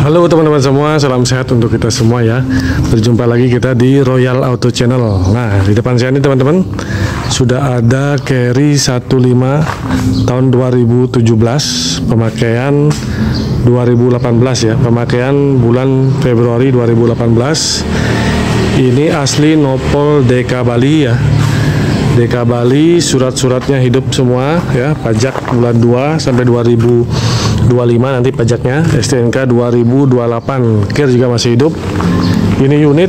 Halo teman-teman semua, salam sehat untuk kita semua ya. Berjumpa lagi kita di Royal Auto Channel. Nah, di depan saya ini teman-teman sudah ada Carry 15 tahun 2017, pemakaian 2018 ya, pemakaian bulan Februari 2018. Ini asli Nopol DK Bali ya. DK Bali, surat-suratnya hidup semua ya, pajak bulan 2 sampai 2025 nanti pajaknya, STNK 2028, kir juga masih hidup. Ini unit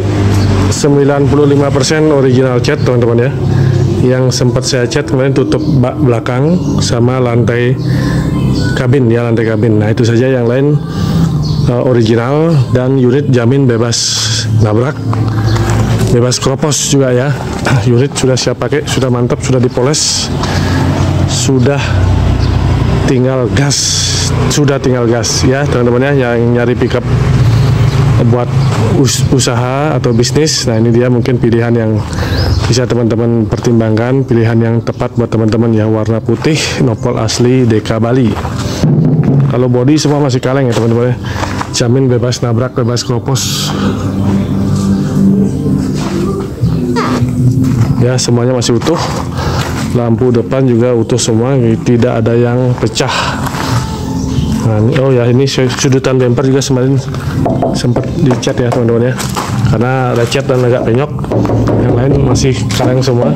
95% original cat teman-teman ya. Yang sempat saya cat kemarin tutup bak belakang sama lantai kabin ya, lantai kabin. Nah itu saja, yang lain original, dan unit jamin bebas nabrak, bebas kropos juga ya. Unit sudah siap pakai, sudah mantap, sudah dipoles, sudah tinggal gas ya teman-teman ya, yang nyari pickup buat usaha atau bisnis. Nah ini dia mungkin pilihan yang bisa teman-teman pertimbangkan, pilihan yang tepat buat teman-teman ya. Warna putih, Nopol asli DK Bali. Kalau bodi semua masih kaleng ya teman-teman ya, jamin bebas nabrak, bebas kropos ya, semuanya masih utuh. Lampu depan juga utuh semua, tidak ada yang pecah. Nah, oh ya, ini sudutan bumper juga kemarin sempat dicat ya teman-teman ya, karena lecet dan agak penyok. Yang lain masih kaleng semua.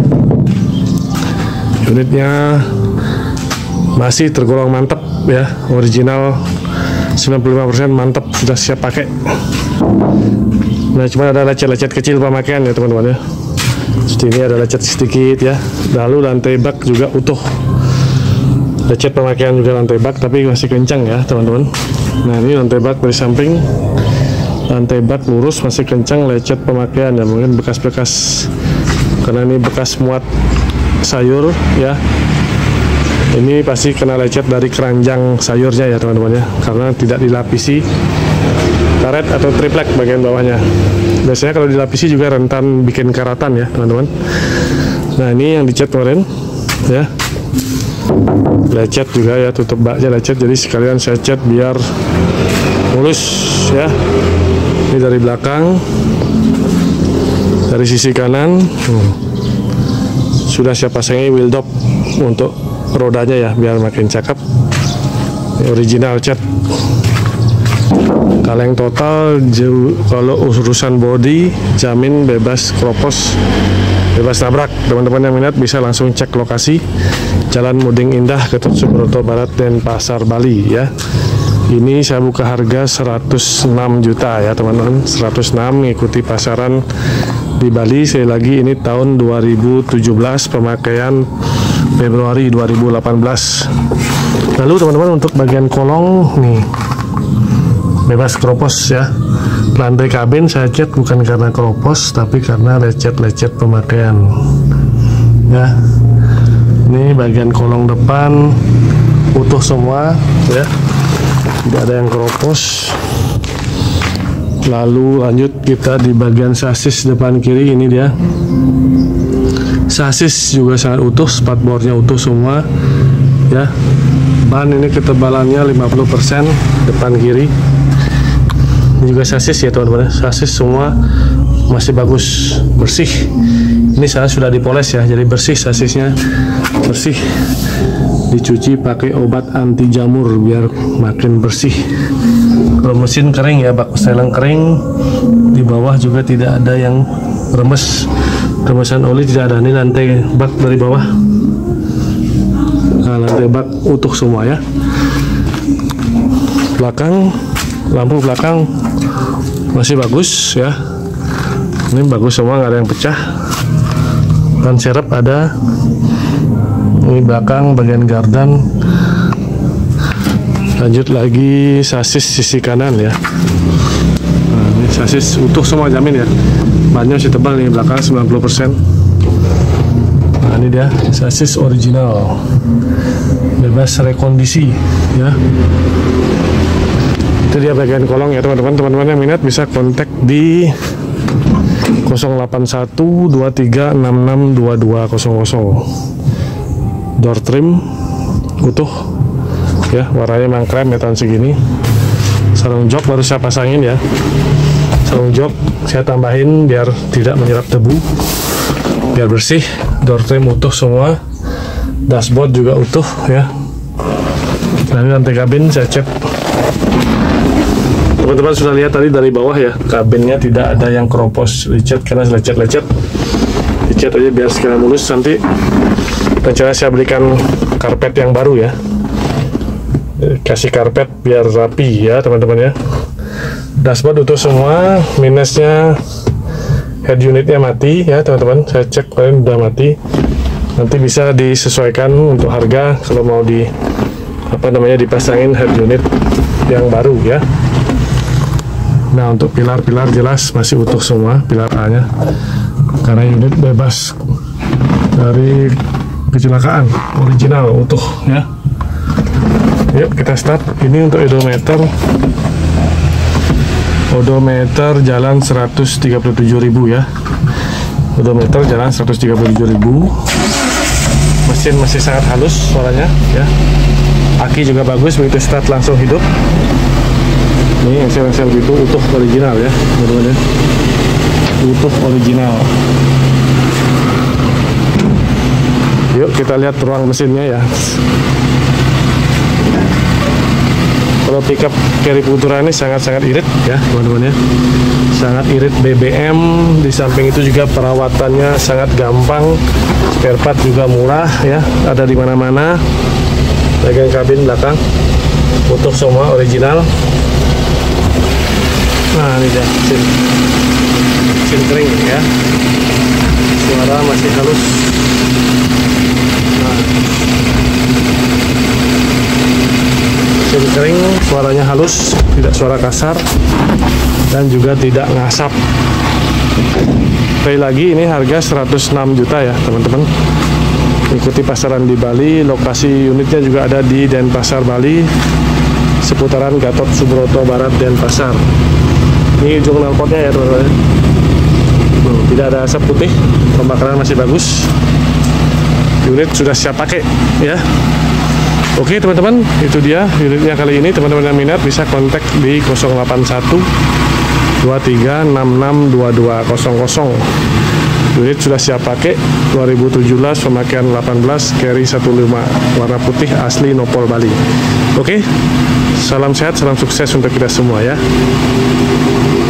Unitnya masih tergolong mantap ya, original 95% mantap, sudah siap pakai. Nah cuma ada lecet-lecet kecil pemakaian ya teman-teman ya. Seperti ini ada lecet sedikit ya. Lalu lantai bak juga utuh, lecet pemakaian juga lantai bak, tapi masih kencang ya teman-teman. Nah ini lantai bak dari samping, lantai bak lurus masih kencang, lecet pemakaian ya, mungkin bekas-bekas karena ini bekas muat sayur ya. Ini pasti kena lecet dari keranjang sayurnya ya teman-teman ya, karena tidak dilapisi karet atau triplek bagian bawahnya. Biasanya kalau dilapisi juga rentan bikin karatan ya teman-teman. Nah ini yang dicat kemarin ya, lecet juga ya, tutup baknya lecet, jadi sekalian saya cat biar mulus ya. Ini dari belakang, dari sisi kanan sudah saya pasangi wheel dop untuk rodanya ya, biar makin cakep. Original cat, kaleng total. Kalau urusan body jamin bebas kropos, bebas nabrak. Teman-teman yang minat bisa langsung cek lokasi Jalan Muding Indah, Ketut Subroto Barat, Denpasar, Bali ya. Ini saya buka harga 106 juta ya teman-teman, 106, mengikuti pasaran di Bali. Saya lagi ini tahun 2017, pemakaian Februari 2018. Lalu teman-teman untuk bagian kolong nih bebas kropos ya. Lantai kabin saya cat bukan karena kropos, tapi karena lecet-lecet pemakaian ya. Ini bagian kolong depan utuh semua ya, tidak ada yang kropos. Lalu lanjut kita di bagian sasis depan kiri. Ini dia, sasis juga sangat utuh, spatbornya utuh semua ya. Ban ini ketebalannya 50% depan kiri. Ini juga sasis ya teman-teman, sasis semua masih bagus, bersih. Ini saya sudah dipoles ya, jadi bersih, sasisnya bersih, dicuci pakai obat anti jamur biar makin bersih. Kalau mesin kering ya, bak selang kering, di bawah juga tidak ada yang remes, remesan oli tidak ada. Ini lantai bak dari bawah, nah, lantai bak utuh semua ya. Belakang, lampu belakang masih bagus ya, ini bagus semua, nggak ada yang pecah. Ban serep ada. Ini belakang bagian gardan. Lanjut lagi sasis sisi kanan ya. Nah, ini sasis utuh semua, jamin ya. Bannya masih tebal nih, belakang 90%. Nah ini dia sasis original, bebas rekondisi ya. Itu dia bagian kolong ya teman-teman. Teman-teman yang minat bisa kontak di 08123662200. Door trim utuh ya, warnanya memang krem ya tahun segini. Sarung jok baru saya pasangin ya. Sarung jok saya tambahin biar tidak menyerap debu, biar bersih. Door frame utuh semua, dashboard juga utuh ya. Nah, ini lantai kabin saya cat. Teman-teman sudah lihat tadi dari bawah ya, kabinnya tidak ada yang keropos lecet karena lecet-lecet. Dicat aja biar sekalian mulus. Nanti rencana saya belikan karpet yang baru ya, kasih karpet biar rapi ya teman-teman ya. Dashboard utuh semua, minusnya head unitnya mati ya teman-teman. Saya cek kemarin udah mati. Nanti bisa disesuaikan untuk harga kalau mau di dipasangin head unit yang baru ya. Nah, untuk pilar-pilar jelas masih utuh semua, pilar A nya karena unit bebas dari kecelakaan, original utuh ya. Yuk kita start. Ini untuk odometer jalan 137.000 ya. Odometer jalan 137.000. Mesin masih sangat halus suaranya ya. Aki juga bagus, begitu start langsung hidup. Ini engsel-engsel gitu utuh original ya teman-teman ya. Utuh original. Yuk kita lihat ruang mesinnya ya. Kalau pickup carry Futura ini sangat-sangat irit ya teman-teman ya. Sangat irit BBM. Di samping itu juga perawatannya sangat gampang. Spare part juga murah ya. Ada di mana-mana. Bagian kabin belakang utuh semua original. Nah ini dia mesin kering ya. Suara masih halus. Nah, mesin kering, suaranya halus, tidak suara kasar dan juga tidak ngasap. Sekali lagi ini harga 106 juta ya teman-teman. Ikuti pasaran di Bali. Lokasi unitnya juga ada di Denpasar, Bali, seputaran Gatot Subroto Barat, Denpasar. Ini ujung knalpotnya ya teman-teman. Tidak ada asap putih, pembakaran masih bagus. Unit sudah siap pakai ya. Oke teman-teman, itu dia unitnya kali ini. Teman-teman yang minat bisa kontak di 081 2366 2200. Unit sudah siap pakai, 2017, pemakaian 18, carry 15, warna putih, asli Nopol Bali. Oke, salam sehat, salam sukses untuk kita semua ya.